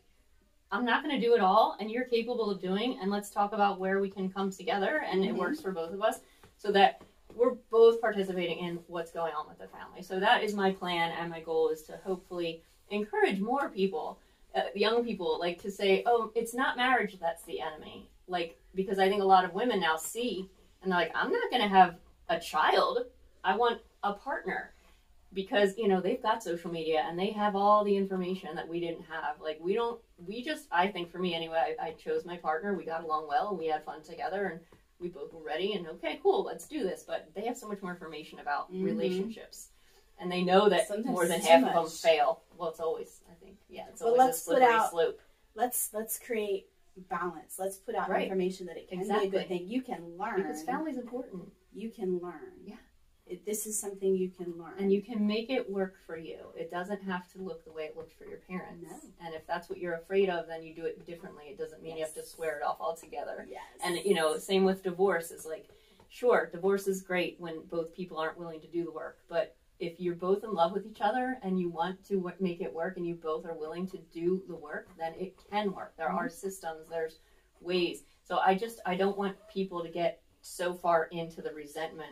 I'm not going to do it all, and you're capable of doing, and let's talk about where we can come together, and it works for both of us, so that we're both participating in what's going on with the family. So that is my plan, and my goal is to hopefully encourage more people, young people, like, to say, oh, it's not marriage that's the enemy. Like, because I think a lot of women now see, and they're like, I'm not going to have a child. I want a partner. Because, they've got social media and they have all the information that we didn't have. Like, I think for me anyway, I chose my partner. We got along well and we had fun together and we both were ready and okay, cool, let's do this. But they have so much more information about relationships. And they know that sometimes more than half of them fail. Well, it's always, I think, it's always a slippery slope. Let's create balance. Let's put out information that it can be a good thing. You can learn. Because family's important. You can learn. Yeah. This is something you can learn. And you can make it work for you. It doesn't have to look the way it looked for your parents. No. And if that's what you're afraid of, then you do it differently. It doesn't mean you have to swear it off altogether. Yes. And, same with divorce. Is like, sure, divorce is great when both people aren't willing to do the work. But if you're both in love with each other and you want to make it work and you both are willing to do the work, then it can work. There are systems. There's ways. So I don't want people to get so far into the resentment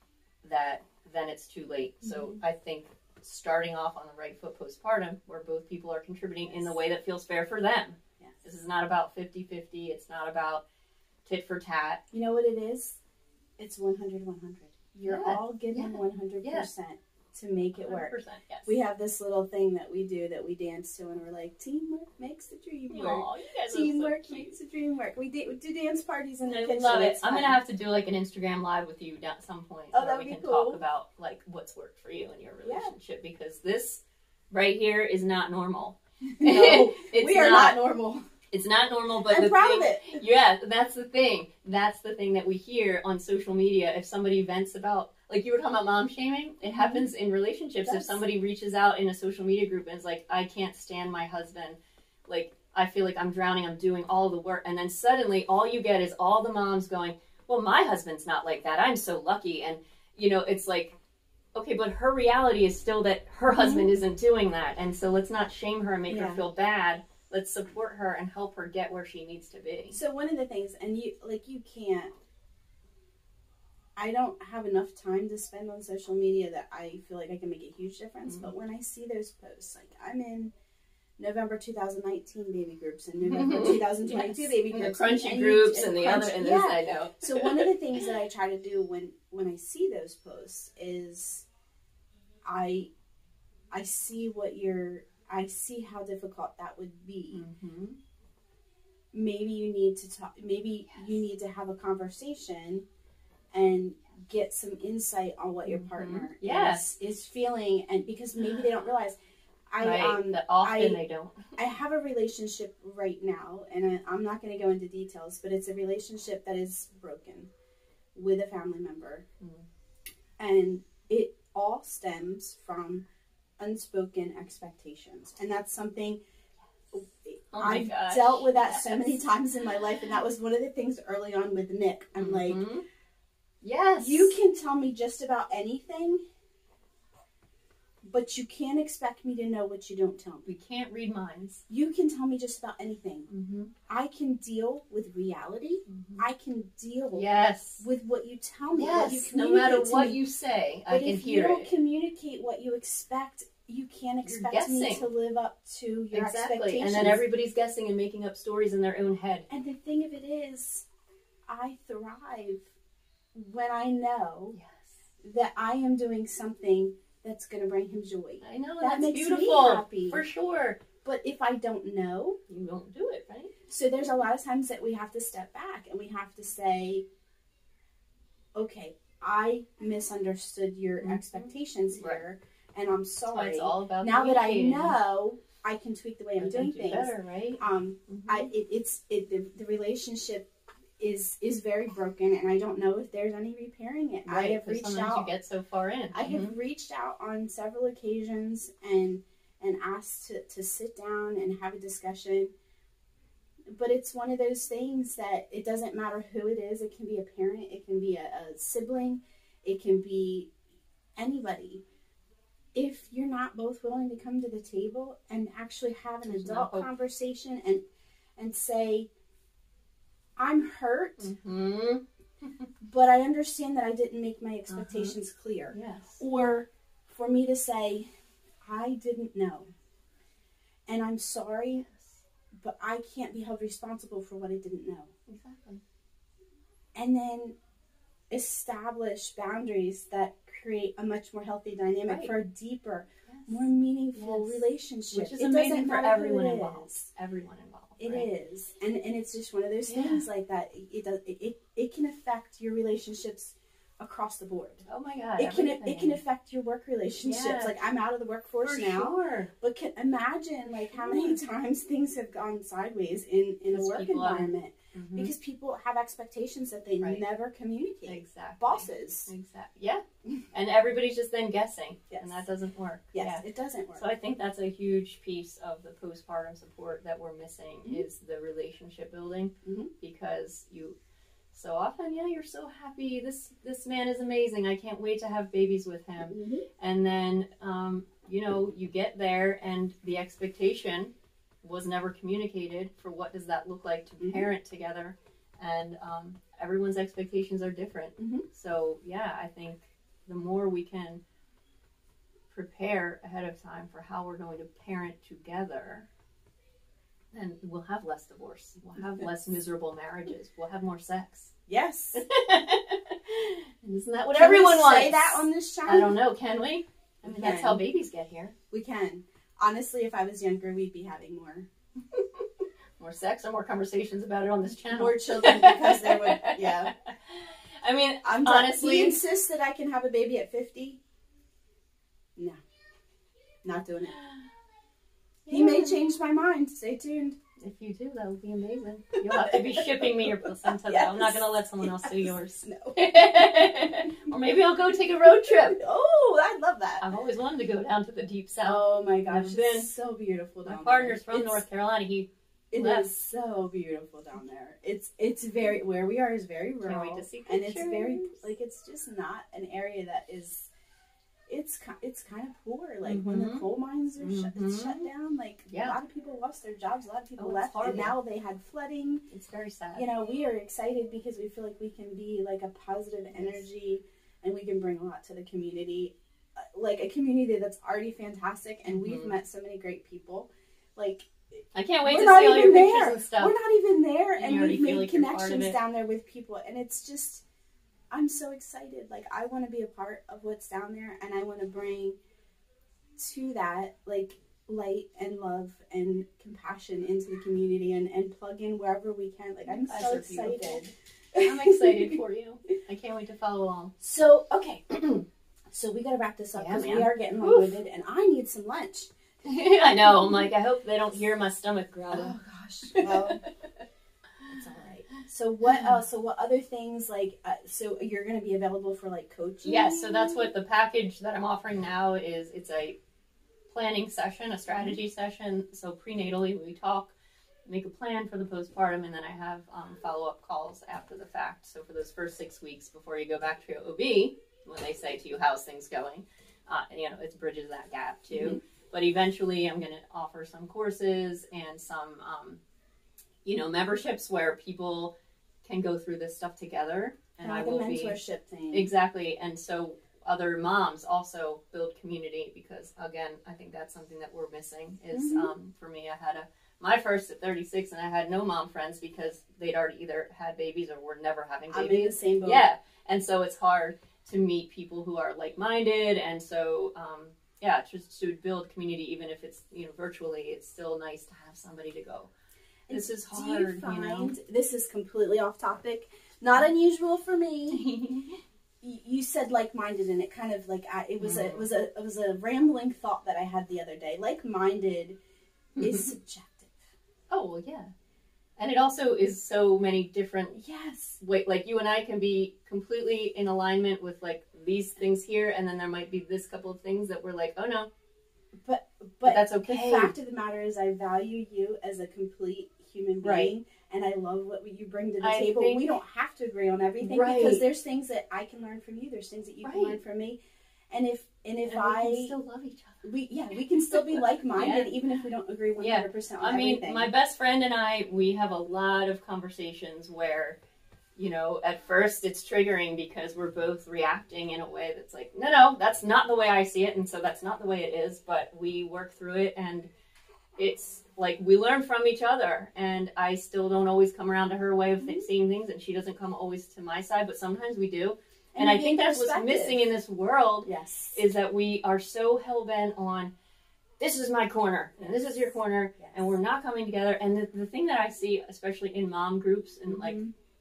that then it's too late. So I think starting off on the right foot postpartum, where both people are contributing in the way that feels fair for them. Yes. This is not about 50-50. It's not about tit for tat. You know what it is? It's 100-100. You're all giving 100% to make it work. Yes. We have this little thing that we do that we dance to, and we're like, teamwork makes the dream work. Aww, you guys teamwork makes the dream work. We do dance parties in the kitchen. I love it. I'm going to have to do like an Instagram live with you at some point where we can talk about like what's worked for you in your relationship, because this right here is not normal. No, we are not normal. It's not normal, but I'm proud of it. Yeah, that's the thing. That's the thing that we hear on social media. If somebody vents about, like you were talking about mom shaming, it happens in relationships. If somebody reaches out in a social media group and is like, I can't stand my husband, like I feel like I'm drowning, I'm doing all the work, and then suddenly all you get is all the moms going, well, my husband's not like that, I'm so lucky. And it's like, okay, but her reality is still that her husband isn't doing that, and so let's not shame her and make her feel bad. Let's support her and help her get where she needs to be. So one of the things, and you can't, I don't have enough time to spend on social media that I feel like I can make a huge difference. But when I see those posts, like I'm in November 2019 baby groups and November 2022 baby groups, the crunchy groups and the other, and this I know. So one of the things that I try to do when I see those posts is I see I see how difficult that would be. Maybe you need to talk. Maybe you need to have a conversation and get some insight on what your partner is feeling, and because maybe they don't realize. That often they don't. I have a relationship right now, and I'm not going to go into details, but it's a relationship that is broken with a family member, and it all stems from unspoken expectations, and that's something. I've dealt with that so many times in my life, and that was one of the things early on with Nick. I'm like, yes, you can tell me just about anything, but you can't expect me to know what you don't tell me. We can't read minds. You can tell me just about anything. I can deal with reality. I can deal with what you tell me. What you no matter what you say, I can hear it. But if you don't communicate what you expect, you can't expect me to live up to your expectations. And then everybody's guessing and making up stories in their own head. And the thing of it is, I thrive when I know that I am doing something that's going to bring him joy. I know, that that's makes beautiful, me happy. For sure. But if I don't know, you don't do it, right? So there's a lot of times that we have to step back and we have to say, okay, I misunderstood your expectations here, and I'm sorry. It's all about now that I know, I can tweak the way I'm doing things. Better, right? The relationship is very broken, and I don't know if there's any repairing it. Right, I have reached out. You get so far in. I have reached out on several occasions and asked to sit down and have a discussion. But it's one of those things that it doesn't matter who it is. It can be a parent, it can be a sibling, it can be anybody. If you're not both willing to come to the table and actually have an adult conversation and say, I'm hurt, but I understand that I didn't make my expectations clear. Yes. Or for me to say, I didn't know, and I'm sorry, but I can't be held responsible for what I didn't know. Exactly. And then establish boundaries that create a much more healthy dynamic for a deeper, more meaningful relationship. Which is amazing for everyone involved. Everyone involved. It is, and it's just one of those things like that. It can affect your relationships across the board. Oh my God! It can affect your work relationships. Like I'm out of the workforce now, but imagine like how many times things have gone sideways in a work environment because people have expectations that they never communicate. Exactly. Bosses. Exactly. Yeah. And everybody's just then guessing, and that doesn't work. Yes, it doesn't work. So I think that's a huge piece of the postpartum support that we're missing is the relationship building because you. So often, you're so happy. This man is amazing. I can't wait to have babies with him. And then, you get there and the expectation was never communicated for what does that look like to parent together. And everyone's expectations are different. So, I think the more we can prepare ahead of time for how we're going to parent together, then we'll have less divorce. We'll have less miserable marriages. We'll have more sex. Yes. And isn't that what everyone wants? Can we say that on this channel? I don't know. Can we? I mean, that's how babies get here. We can. Honestly, if I was younger, we'd be having more. More sex or more conversations about it on this channel. More children because they would, I mean, honestly. He insists that I can have a baby at 50. No. Not doing it. He may change my mind. Stay tuned. If you do, that would be amazing. You'll have to be shipping me your placenta. Yes. I'm not going to let someone else do yours. No. Or maybe I'll go take a road trip. Oh, I love that. I've always wanted to go down to the deep south. Oh my gosh, it's so beautiful down there. My partner's from North Carolina. It is so beautiful down there. It's very, where we are is very rural. Can't wait to see pictures. And it's very, it's just not an area that is, it's kind of poor. Like when the coal mines are shut down, like a lot of people lost their jobs, a lot of people left, and now they had flooding. It's very sad. You know, we are excited because we feel like we can be like a positive energy, and we can bring a lot to the community, like a community that's already fantastic, and we've met so many great people. Like, I can't wait to see all your pictures and stuff. We're not even there, and we've made like connections down there with people, and it's just, I'm so excited. Like, I want to be a part of what's down there, and I want to bring to that, like, light and love and compassion into the community, and plug in wherever we can. Like, I'm so excited. I'm excited for you. I can't wait to follow along. So, okay. So we got to wrap this up because we are getting long-winded, and I need some lunch. I know. I'm like, I hope they don't hear my stomach growling. Oh gosh. Well, it's all right. So what else? So what other things, like? So you're going to be available for like coaching? Yes. So that's what the package that I'm offering now is. It's a planning session, a strategy session. So prenatally, we talk, make a plan for the postpartum, and then I have follow-up calls after the fact. So for those first 6 weeks before you go back to your OB, when they say to you, "How's things going?" You know, it bridges that gap too. But eventually I'm going to offer some courses and some, you know, memberships where people can go through this stuff together. And like I will a mentorship thing. Exactly. And so other moms also build community because, again, I think that's something that we're missing is, for me, I had my first at 36 and I had no mom friends because they'd already either had babies or were never having babies. I'm in the same boat. Yeah. And so it's hard to meet people who are like-minded. And so, yeah, just to build community, even if it's, you know, virtually, it's still nice to have somebody to go. This is hard, do you find, this is completely off topic, not unusual for me. You said like-minded, and it kind of like, it was a rambling thought that I had the other day. Like-minded is subjective. Oh, well, yeah. And it also is so many different, like you and I can be completely in alignment with like these things here, and then there might be this couple of things that we're like, oh no, but that's okay. The fact of the matter is, I value you as a complete human being, and I love what you bring to the table. We don't have to agree on everything because there's things that I can learn from you. There's things that you can learn from me, and if we can still love each other. We can still be like-minded even if we don't agree 100% on everything. I mean, my best friend and I, we have a lot of conversations where, you know, at first it's triggering because we're both reacting in a way that's like, no, that's not the way I see it, and so that's not the way it is, but we work through it, and it's like we learn from each other, and I still don't always come around to her way of seeing things, and she doesn't come always to my side, but sometimes we do. And I think that's what's missing in this world, is that we are so hell-bent on, this is my corner, and this is your corner, and we're not coming together. And the thing that I see, especially in mom groups, and like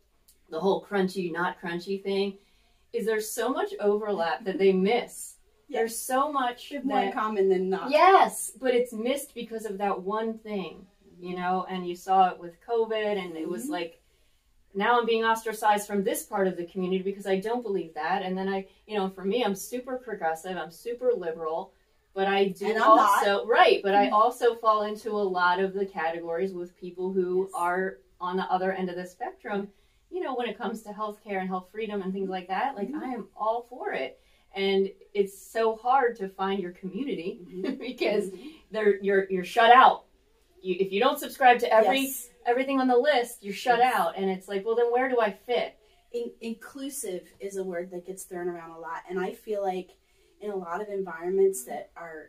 the whole crunchy, not crunchy thing, is there's so much overlap that they miss. There's so much more common than not. Yes, but it's missed because of that one thing, you know, and you saw it with COVID, and it was like, now I'm being ostracized from this part of the community because I don't believe that. And then I, you know, for me, I'm super progressive, I'm super liberal, but I do also, but I also fall into a lot of the categories with people who are on the other end of the spectrum, you know, when it comes to healthcare and health freedom and things like that. Like, I am all for it. And it's so hard to find your community because you're shut out. If you don't subscribe to everything on the list, you're shut out. And it's like, well, then where do I fit? Inclusive is a word that gets thrown around a lot. And I feel like in a lot of environments that are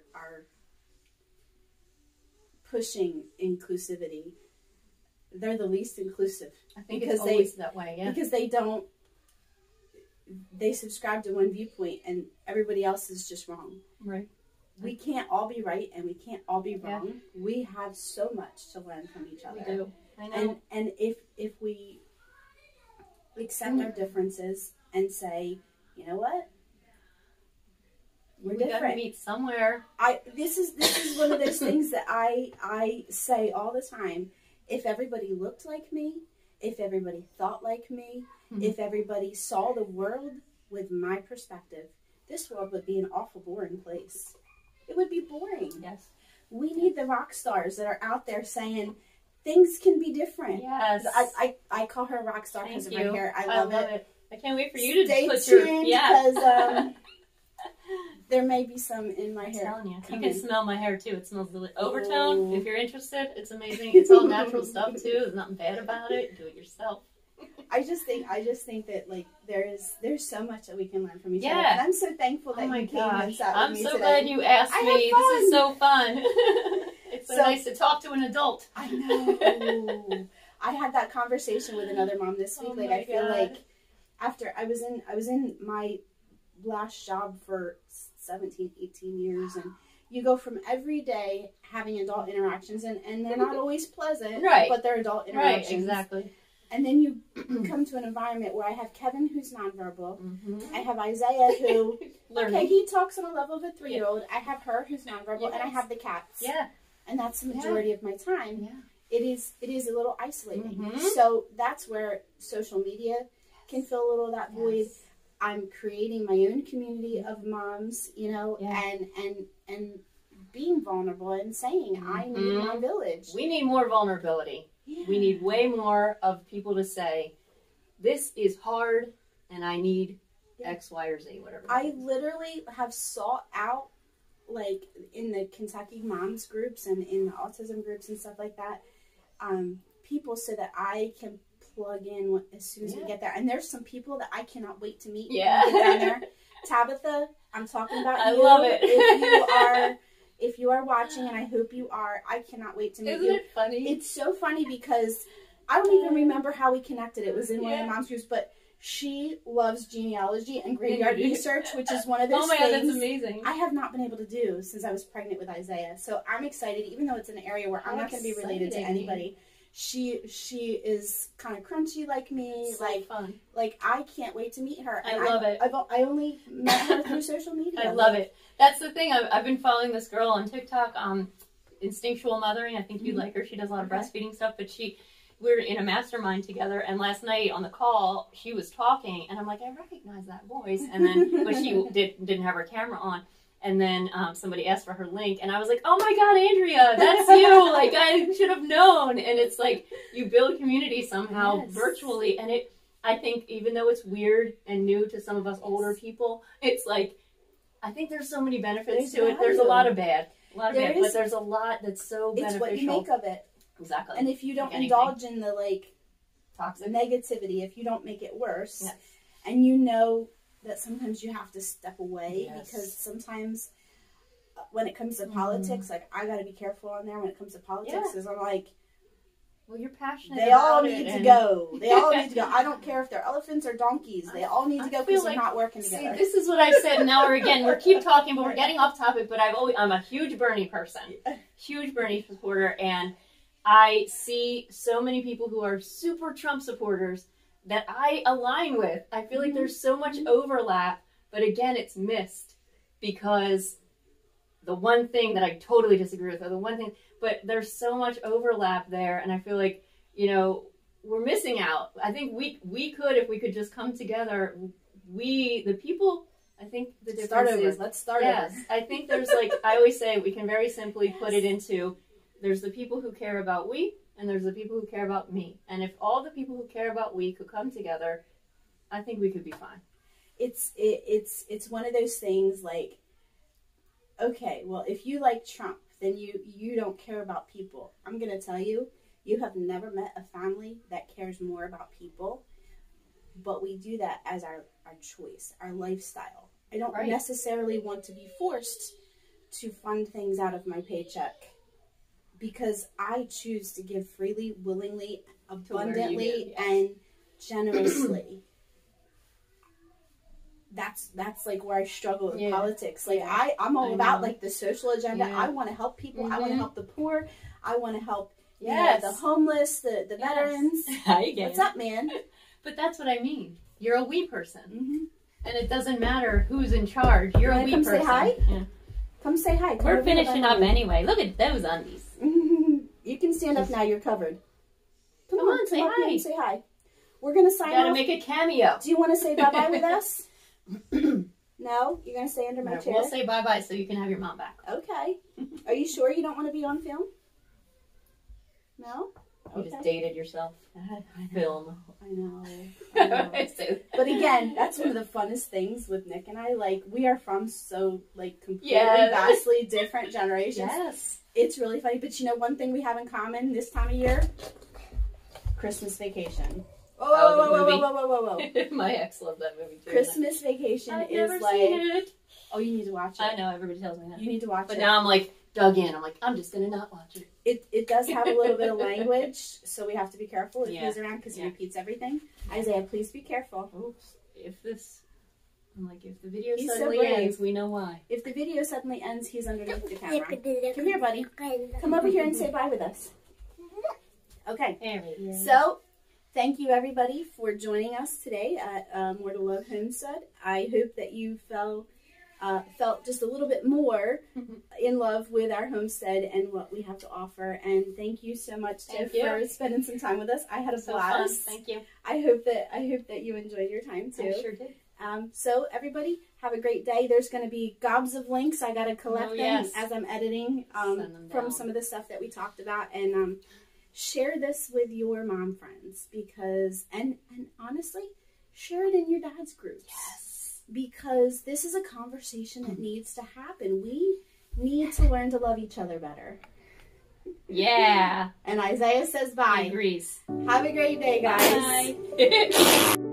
pushing inclusivity, they're the least inclusive. I think it's always that way, Because they subscribe to one viewpoint and everybody else is just wrong. Right. We can't all be right and we can't all be wrong. We have so much to learn from each other. We do. I know. And if we accept our differences and say, you know what? We're different. Gotta meet somewhere. This is one of those things that I say all the time. If everybody looked like me, if everybody thought like me, if everybody saw the world with my perspective, this world would be an awful boring place. It would be boring. Yes. We need the rock stars that are out there saying things can be different. Yes. I call her a rock star because of her hair. I love it. I can't wait for you to Stay put tuned because There may be some in my I'm hair. telling you. You coming. can smell my hair, too. It smells delicious. Overtone, if you're interested, it's amazing. It's all natural stuff, too. There's nothing bad about it. Do it yourself. I just think that like there's so much that we can learn from each other. Yeah. And I'm so thankful that you came and sat with I'm me so today. glad you asked I me. had fun. This is so fun. It's so nice to talk to an adult. I know. I had that conversation with another mom this week. Oh like I feel like after I was in my last job for 17, 18 years, and you go from every day having adult interactions, and they're not always pleasant, right? But they're adult interactions, right? Exactly. And then you come to an environment where I have Kevin, who's nonverbal. I have Isaiah, who okay, he talks on a level of a 3-year-old. I have her, who's nonverbal, and I have the cats. Yeah. And that's the majority of my time. Yeah. It is a little isolating. So that's where social media can fill a little of that void. I'm creating my own community of moms, you know, and being vulnerable and saying I need my village. We need more vulnerability. Yeah. We need way more of people to say, this is hard and I need X, Y, or Z, whatever. I literally have sought out, like, in the Kentucky moms groups and in the autism groups and stuff like that, people so that I can plug in as soon as we get there. And there's some people that I cannot wait to meet when we get down there. Tabitha, I'm talking about you. I love it. If you are watching, and I hope you are, I cannot wait to meet you. Isn't it funny? It's so funny because I don't even remember how we connected. It was in one of the moms groups, but she loves genealogy and graveyard research, which is one of those things that's amazing. I have not been able to do since I was pregnant with Isaiah. So I'm excited, even though it's an area where I'm not going to be related to anybody. She is kind of crunchy like me. So like fun. Like I can't wait to meet her. And I love it. I only met her through social media. I love it. That's the thing. I've been following this girl on TikTok, Instinctual Mothering. I think you like her. She does a lot of breastfeeding stuff, but we're in a mastermind together, and last night on the call, she was talking, and I'm like, I recognize that voice, and then, but she didn't have her camera on, and then somebody asked for her link, and I was like, oh my God, Andrea, that's you, like, I should have known, and it's like, you build community somehow virtually, and I think, even though it's weird and new to some of us older people, it's like, I think there's so many benefits to it. There's a lot of bad, but there's a lot that's so beneficial. It's what you make of it. Exactly. And if you don't indulge in the toxic negativity, if you don't make it worse, and you know that sometimes you have to step away because sometimes when it comes to politics, like I got to be careful on there when it comes to politics, because I'm like, well, you're passionate. They all need to go. They all need to go. I don't care if they're elephants or donkeys. They all need to go because they're not working together. See, this is what I said. Now we keep talking, but we're getting off topic. But I'm a huge Bernie person, huge Bernie supporter, and I see so many people who are super Trump supporters that I align with. I feel like there's so much overlap, but again, it's missed because the one thing that I totally disagree with, or the one thing, but there's so much overlap there, and I feel like, we're missing out. I think we could, if we could just come together, the people, I think the difference is... Let's start over. I think there's I always say, we can very simply put it into... There's the people who care about we, and there's the people who care about me. And if all the people who care about we could come together, I think we could be fine. It's one of those things like, okay, well, if you like Trump, then you don't care about people. I'm going to tell you, you have never met a family that cares more about people, but we do that as our choice, our lifestyle. I don't necessarily want to be forced to fund things out of my paycheck, because I choose to give freely, willingly, abundantly, and generously. That's like where I struggle with politics. Like I'm all about like the social agenda. I want to help people. I want to help the poor. I want to help the homeless, the veterans. What's up, man? But that's what I mean. You're a we person, and it doesn't matter who's in charge. You're a we person. Say hi. Yeah. Come say hi. We're finishing up anyway. Look at those undies. You can stand up now. You're covered. Come on, say hi. And say hi. We're gonna sign off. Gotta make a cameo. Do you want to say bye-bye with us? No? You're going to stay under my chair? We'll say bye-bye so you can have your mom back. Okay. Are you sure you don't want to be on film? No? You just dated yourself. Film. I know. I say But again, that's one of the funnest things with Nick and I. Like, we are from so, like, completely, Yeah. vastly different generations. Yes. It's really funny. But you know, one thing we have in common this time of year? Christmas Vacation. Whoa. My ex loved that movie too. Christmas Vacation I've is never like, seen it. oh, you need to watch it. I know, everybody tells me that. You need to watch But it. now I'm like dug in. I'm like, I'm just gonna not watch it. It does have a little bit of language, so we have to be careful if Yeah. he's around because he Yeah. repeats everything. Isaiah, please be careful. Oops. If the video He's so suddenly brave. ends, we know why. If the video suddenly ends, he's underneath the camera. Come here, buddy. Come over here and say bye with us. Okay. There we go. So, thank you everybody for joining us today at More to Love Homestead. I hope that you felt just a little bit more in love with our homestead and what we have to offer. And thank you so much, Tiff, for spending some time with us. I had a blast. Fun. Thank you. I hope that you enjoyed your time too. I sure did. So everybody, have a great day. There's going to be gobs of links. I got to collect them as I'm editing from some of the stuff that we talked about, and share this with your mom friends because, and honestly, share it in your dad's groups. Yes. Because this is a conversation that needs to happen. We need to learn to love each other better. Yeah. And Isaiah says bye. He agrees. Have a great day, guys. Bye.